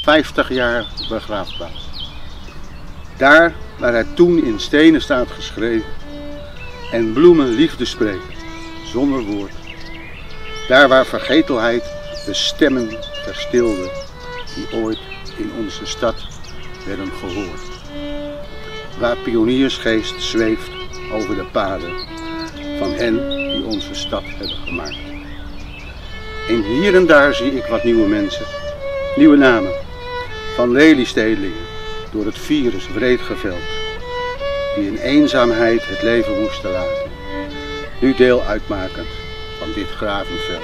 50 jaar begraafplaats. Daar waar het toen in stenen staat geschreven en bloemen liefde spreken, zonder woord. Daar waar vergetelheid de stemmen verstilde die ooit in onze stad werden gehoord. Waar pioniersgeest zweeft over de paden van hen die onze stad hebben gemaakt. En hier en daar zie ik wat nieuwe mensen, nieuwe namen, van Lelystedelingen door het virus wreed geveld, die in eenzaamheid het leven moesten laten, nu deel uitmakend van dit gravenveld.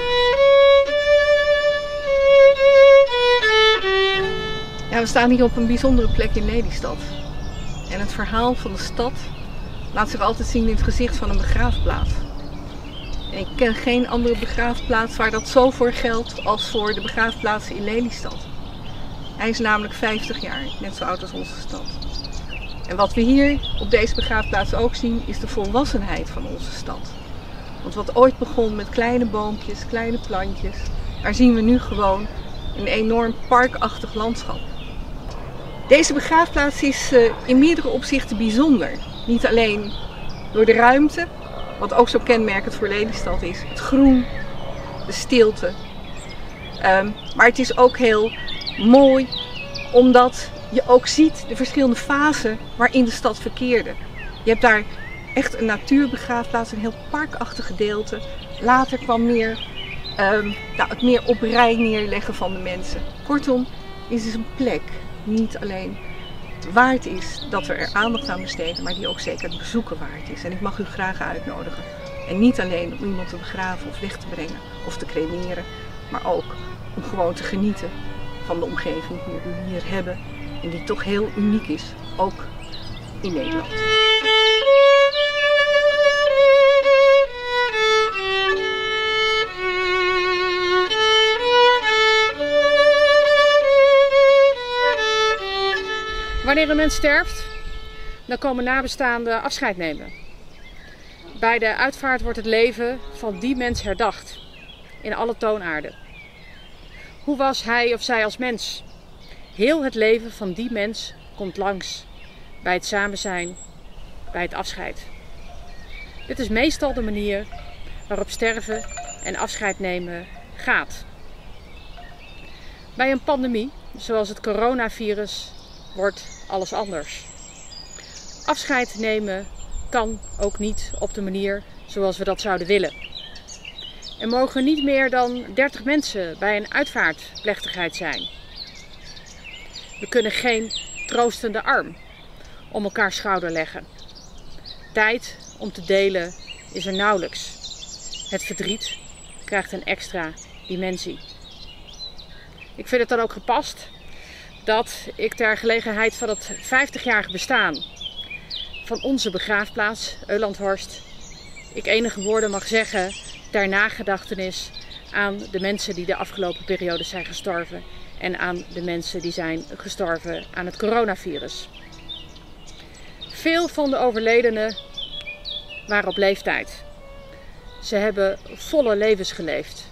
Ja, we staan hier op een bijzondere plek in Lelystad. En het verhaal van de stad laat zich altijd zien in het gezicht van een begraafplaats. En ik ken geen andere begraafplaats waar dat zo voor geldt als voor de begraafplaatsen in Lelystad. Hij is namelijk 50 jaar, net zo oud als onze stad. En wat we hier op deze begraafplaats ook zien, is de volwassenheid van onze stad. Want wat ooit begon met kleine boompjes, kleine plantjes, daar zien we nu gewoon een enorm parkachtig landschap. Deze begraafplaats is in meerdere opzichten bijzonder. Niet alleen door de ruimte, wat ook zo kenmerkend voor Lelystad is, het groen, de stilte. Maar het is ook heel mooi omdat je ook ziet de verschillende fasen waarin de stad verkeerde. Je hebt daar echt een natuurbegraafplaats, een heel parkachtig gedeelte. Later kwam het meer op rij neerleggen van de mensen. Kortom, is het een plek niet alleen waard is dat we er aandacht aan besteden, maar die ook zeker het bezoeken waard is. En ik mag u graag uitnodigen. En niet alleen om iemand te begraven of weg te brengen of te cremeren, maar ook om gewoon te genieten van de omgeving die we hier hebben en die toch heel uniek is, ook in Nederland. Wanneer een mens sterft, dan komen nabestaanden afscheid nemen. Bij de uitvaart wordt het leven van die mens herdacht, in alle toonaarden. Hoe was hij of zij als mens? Heel het leven van die mens komt langs, bij het samen zijn, bij het afscheid. Dit is meestal de manier waarop sterven en afscheid nemen gaat. Bij een pandemie, zoals het coronavirus, wordt alles anders. Afscheid nemen kan ook niet op de manier zoals we dat zouden willen. Er mogen niet meer dan 30 mensen bij een uitvaartplechtigheid zijn. We kunnen geen troostende arm om elkaars schouder leggen. Tijd om te delen is er nauwelijks. Het verdriet krijgt een extra dimensie. Ik vind het dan ook gepast dat ik ter gelegenheid van het 50-jarig bestaan van onze begraafplaats, Eulandhorst, ik enige woorden mag zeggen ter nagedachtenis aan de mensen die de afgelopen periode zijn gestorven en aan de mensen die zijn gestorven aan het coronavirus. Veel van de overledenen waren op leeftijd. Ze hebben volle levens geleefd.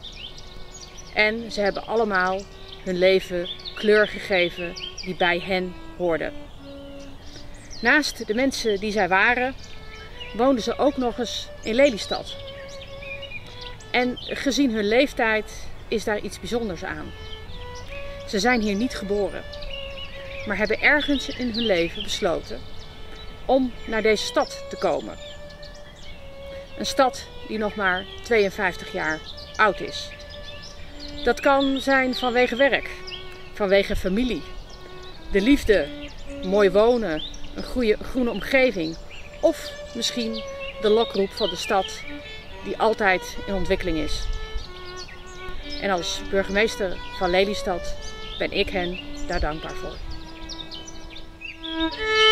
En ze hebben allemaal hun leven kleur gegeven die bij hen hoorde. Naast de mensen die zij waren, woonden ze ook nog eens in Lelystad. En gezien hun leeftijd is daar iets bijzonders aan. Ze zijn hier niet geboren, maar hebben ergens in hun leven besloten om naar deze stad te komen. Een stad die nog maar 52 jaar oud is. Dat kan zijn vanwege werk, vanwege familie, de liefde, mooi wonen, een goede groene omgeving of misschien de lokroep van de stad die altijd in ontwikkeling is. En als burgemeester van Lelystad ben ik hen daar dankbaar voor.